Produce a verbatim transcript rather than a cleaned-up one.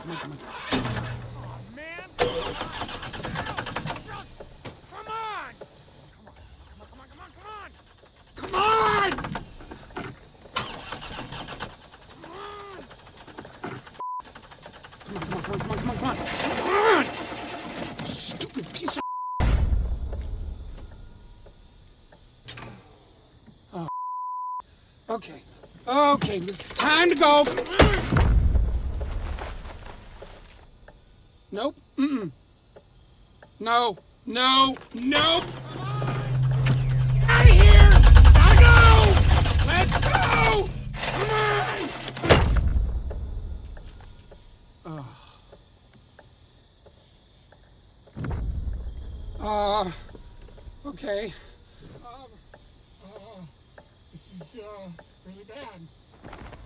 come on, come on. Oh, man! Come on! Come on! Come on, come on, come on, come on! Come on! Come on, come on, come on, come on, come on, come on! Stupid piece of... Oh. Okay. Okay, it's time to go. Nope. Mm-mm. No. No. Nope. Get out of here! Gotta go! Let's go! Come on! Oh. Uh. Okay. Um. Uh. This is, uh, really bad.